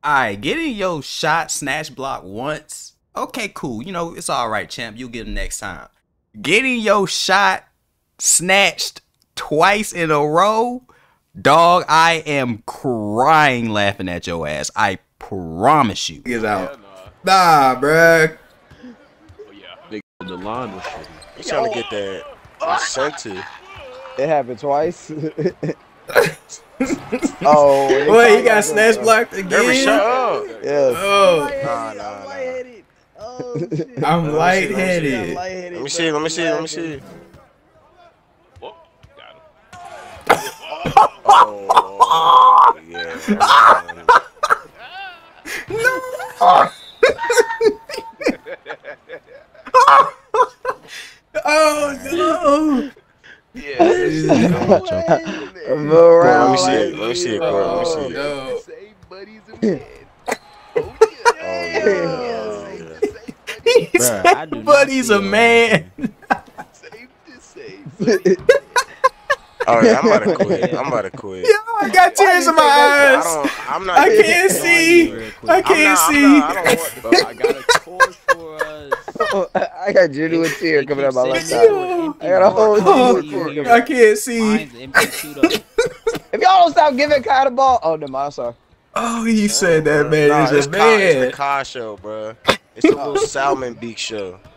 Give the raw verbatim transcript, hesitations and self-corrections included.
Alright, getting your shot snatch block once. Okay, cool. You know, it's alright, champ. You'll get them next time. Getting your shot snatched twice in a row. Dog, I am crying laughing at your ass. I promise you. Get out. Nah, bruh. Oh, yeah. The line was shitty. You trying to get that swante. It happened twice. Oh, wait, he got snatch blocked again? Every shot up. Yes. Oh. Nah, nah, nah. Oh, I'm lightheaded. Let me see, let me see, let me see. Oh, got him. Oh, yeah. No. Oh, no. Yeah. Bro, let me see it. Let me see it, bro. Let me see it. No. Save buddies in bed. Oh, Oh, yeah. He said, buddy's a man. Save to save. Oh, yeah, I'm about to quit. I'm about to quit. Yo, I got tears in my I eyes. don't, I'm not. I can't see. I can't I'm see. not, I'm not, I don't want Bro, I got a torch for us. I got genuine tear coming out my left side. Yo. I got a whole Oh, I can't see. If y'all don't stop giving Kai the ball, oh no, I'm sorry. Oh, he said that man Nah, is it's a car, it's the man. car show, bro. It's the little salmon beak show.